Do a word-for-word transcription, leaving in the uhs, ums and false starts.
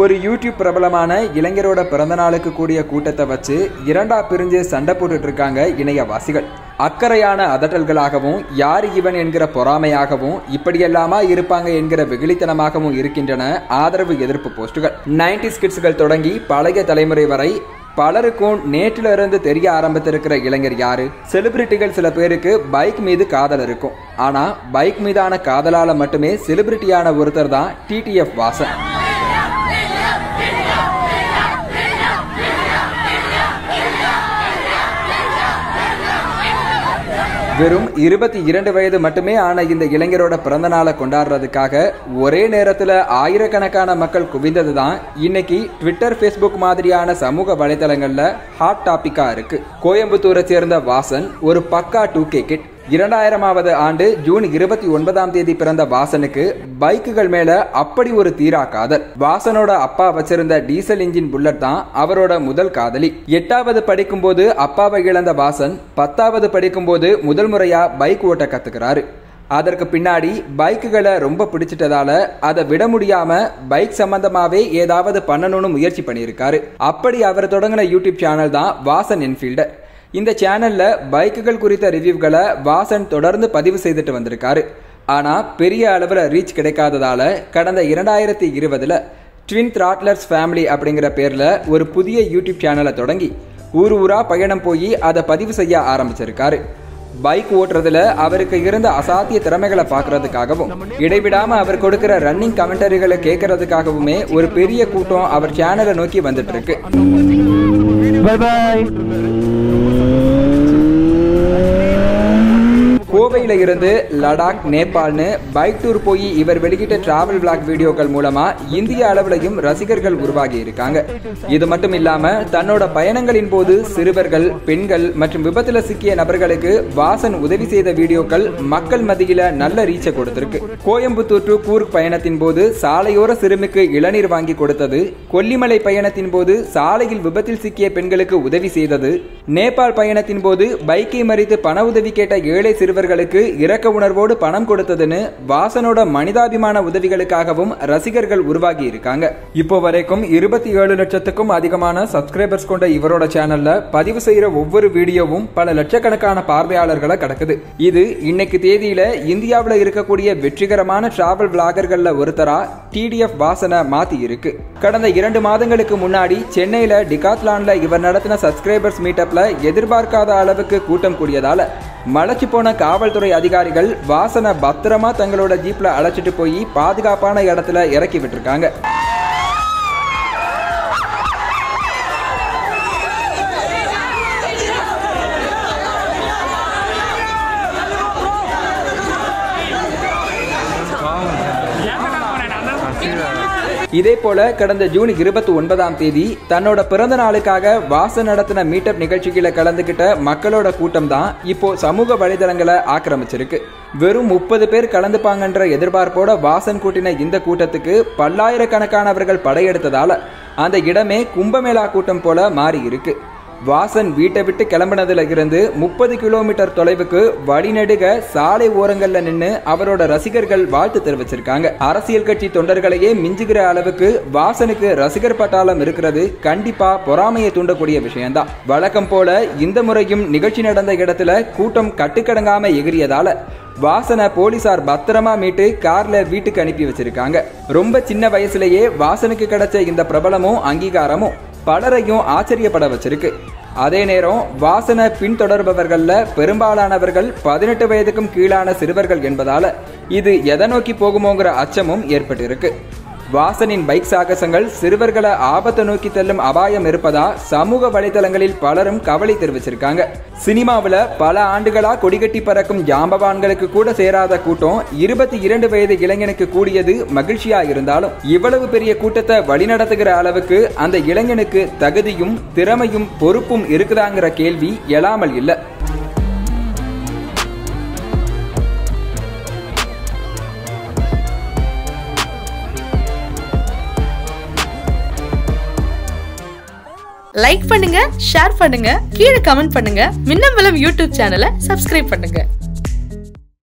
ஒரு யூடியூப் பிரபலமான இளைஞரோட பிறந்த நாளுக்கு கூடிய கூட்டத்தை வச்சு இரண்டா பிரிஞ்சு சண்டை போட்டுட்டு இருக்காங்க இணையவாசிகள். அக்கறையான அதட்டல்களாகவும் யார் இவன் என்கிற பொறாமையாகவும் இப்படியெல்லாமா இருப்பாங்க என்கிற வெகுளித்தனமாகவும் இருக்கின்றன ஆதரவு எதிர்ப்பு போஸ்டுகள். நைன்டிஸ் கிட்ஸ்கள் தொடங்கி பழைய தலைமுறை வரை பலருக்கும் நேற்றில இருந்து தெரிய ஆரம்பித்திருக்கிற இளைஞர் யாரு? செலிபிரிட்டிகள் சில பேருக்கு பைக் மீது காதல் இருக்கும். ஆனா பைக் மீதான காதலால மட்டுமே செலிபிரிட்டியான ஒருத்தர் தான் டிடிஎஃப் வாசன். வெறும் இருபத்தி இரண்டு வயது மட்டுமே ஆன இந்த இளைஞரோட பிறந்த நாளை கொண்டாடுறதுக்காக ஒரே நேரத்தில் ஆயிரக்கணக்கான மக்கள் குவிந்தது தான் இன்னைக்கு ட்விட்டர், ஃபேஸ்புக் மாதிரியான சமூக வலைதளங்கள்ல ஹாட் டாபிக்கா இருக்கு. கோயம்புத்தூரை சேர்ந்த வாசன் ஒரு பக்கா டூ கே கிட். இரண்டாயிரமாவது ஆண்டு ஜூன் இருபத்தி ஒன்பதாம் தேதி பிறந்த வாசனுக்கு பைக்குகள் மேல அப்படி ஒரு தீரா காதல். வாசனோட அப்பா வச்சிருந்த டீசல் இன்ஜின் புல்லட் தான் அவரோட முதல் காதலி. எட்டாவது படிக்கும் போது அப்பாவை இழந்த வாசன் பத்தாவது படிக்கும் போது முதல் முறையா பைக் ஓட்ட கத்துக்கிறாரு. அதற்கு பின்னாடி பைக்குகளை ரொம்ப பிடிச்சிட்டதால அதை விட முடியாம பைக் சம்பந்தமாவே ஏதாவது பண்ணணும்னு முயற்சி பண்ணியிருக்காரு. அப்படி அவர் தொடங்கின யூடியூப் சேனல் தான் வாசன் என்ஃபீல்டர். இந்த சேனல்ல பைக்குகள் குறித்த ரிவ்யூகளை வாசன் தொடர்ந்து பதிவு செய்துட்டு வந்திருக்காரு. ஆனா பெரிய அளவில் ரீச் கிடைக்காததால கடந்த இரண்டாயிரத்தி இருபதுல ட்வின் த்ராட்லர்ஸ் ஃபேமிலி அப்படிங்கிற பேர்ல ஒரு புதிய யூடியூப் சேனலை தொடங்கி ஊர் ஊரா பயணம் போய் அதை பதிவு செய்ய ஆரம்பிச்சிருக்காரு. பைக் ஓட்டுறதுல அவருக்கு இருந்த அசாத்திய திறமைகளை பார்க்கறதுக்காகவும் இடைவிடாம அவர் கொடுக்கிற ரன்னிங் கமெண்டரிகளை கேட்கறதுக்காகவுமே ஒரு பெரிய கூட்டம் அவர் சேனலை நோக்கி வந்துட்டு இருக்கு. கோவையில இருந்து லடாக், நேபாள்னு பைக் டூர் போய் இவர் வெளியிட்ட டிராவல் விளாக் வீடியோக்கள் மூலமா இந்திய அளவிலையும் ரசிகர்கள் உருவாகி இருக்காங்க. இது மட்டும் இல்லாம தன்னோட பயணங்களின் போது சிறுவர்கள், பெண்கள் மற்றும் விபத்துல சிக்கிய நபர்களுக்கு வாசன் உதவி செய்த வீடியோக்கள் மக்கள் மத்தியில நல்ல ரீச்சை கொடுத்திருக்கு. கோயம்புத்தூர் டு கூர்க் பயணத்தின் போது சாலையோர சிறுமிக்கு இளநீர் வாங்கி கொடுத்தது, கொல்லிமலை பயணத்தின் போது சாலையில் விபத்தில் சிக்கிய பெண்களுக்கு உதவி செய்தது, நேபாள் பயணத்தின் போது பைக்கை மறித்து பண உதவி கேட்ட ஏழை சிறுவர் இரக்க உணர்வோடு பணம் கொடுத்ததுன்னு வாசனோட மனிதாபிமான உதவிகளுக்காகவும் ரசிகர்கள் உருவாகி இருக்காங்க. இப்போ வரைக்கும் இருபத்தி ஏழு லட்சத்துக்கும் அதிகமான சப்ஸ்கிரைபர்ஸ் கொண்ட இவரோட சேனல்ல பதிவு செய்யற ஒவ்வொரு வீடியோவும் பல லட்சக்கணக்கான பார்வையாளர்களை கடக்குது. இது இன்னைக்கு தேதியில இந்தியாவில் இருக்கக்கூடிய வெற்றிகரமான டிராவல் விளாகர்கள்ல ஒருத்தரா டிடிஎஃப் வாசனை மாத்தி இருக்கு. கடந்த இரண்டு மாதங்களுக்கு முன்னாடி சென்னையில டிகாத்லான்ல இவர் நடத்தின சப்ஸ்கிரைபர்ஸ் மீட்டப்ல எதிர்பார்க்காத அளவுக்கு கூட்டம் கூடியதால மலைச்சு போன காவல்துறை அதிகாரிகள் வாசனை பத்திரமா தங்களோட ஜீப்ல அழைச்சிட்டு போய் பாதுகாப்பான இடத்துல இறக்கி விட்டுருக்காங்க. இதே போல கடந்த ஜூன் இருபத்தி ஒன்பதாம் தேதி தன்னோட பிறந்த நாளுக்காக வாசன் நடத்தின மீட்டப் நிகழ்ச்சிகளை கலந்துகிட்ட மக்களோட கூட்டம் தான் இப்போ சமூக வலைதளங்களை ஆக்கிரமிச்சிருக்கு. வெறும் முப்பது பேர் கலந்துப்பாங்கன்ற எதிர்பார்ப்போட வாசன் கூட்டின இந்த கூட்டத்துக்கு பல்லாயிரக்கணக்கானவர்கள் படையெடுத்ததால அந்த இடமே கும்பமேளா கூட்டம் போல மாறி இருக்கு. வாசன் வீட்டை விட்டு கிளம்பினதுல இருந்து முப்பது கிலோமீட்டர் தொலைவுக்கு வழிநெடுக சாலை ஓரங்கள்ல நின்று அவரோட ரசிகர்கள் வாழ்த்து தெரிவிச்சிருக்காங்க. அரசியல் கட்சி தொண்டர்களையே மிஞ்சுகிற அளவுக்கு வாசனுக்கு ரசிகர் பட்டாளம் இருக்கிறது கண்டிப்பா பொறாமையை தூண்டக்கூடிய விஷயம்தான். வழக்கம் போல இந்த முறையும் நிகழ்ச்சி நடந்த இடத்துல கூட்டம் கட்டுக்கடங்காம எகிரியதால வாசனை போலீசார் பத்திரமா மீட்டு கார்ல வீட்டுக்கு அனுப்பி வச்சிருக்காங்க. ரொம்ப சின்ன வயசுலயே வாசனுக்கு கிடைச்ச இந்த பிரபலமும் அங்கீகாரமும் பலரையும் ஆச்சரியப்பட வச்சிருக்கு. அதே நேரம் வாசனை பின்தொடர்பவர்கள்ல பெரும்பாலானவர்கள் பதினெட்டு வயதுக்கும் கீழான சிறுவர்கள் என்பதால இது எதை நோக்கி போகுமோங்கிற அச்சமும் ஏற்பட்டிருக்கு. வாசனின் பைக் சாகசங்கள் சிறுவர்களை ஆபத்தை நோக்கி தள்ளும் அபாயம் இருப்பதா சமூக வலைதளங்களில் பலரும் கவலை தெரிவிச்சிருக்காங்க. சினிமாவில் பல ஆண்டுகளா கொடிகட்டி பறக்கும் ஜாம்பவான்களுக்கு கூட சேராத கூட்டம் இருபத்தி இரண்டு வயது இளைஞனுக்கு கூடியது மகிழ்ச்சியா இருந்தாலும் இவ்வளவு பெரிய கூட்டத்தை வழிநடத்துகிற அளவுக்கு அந்த இளைஞனுக்கு தகுதியும் திறமையும் பொறுப்பும் இருக்குதாங்கிற கேள்வி எழாமல் இல்லை. லைக் பண்ணுங்க, ஷேர் பண்ணுங்க, கீழே கமெண்ட் பண்ணுங்க. மின்னம்பலம் யூடியூப் சேனலை சப்ஸ்கிரைப் பண்ணுங்க.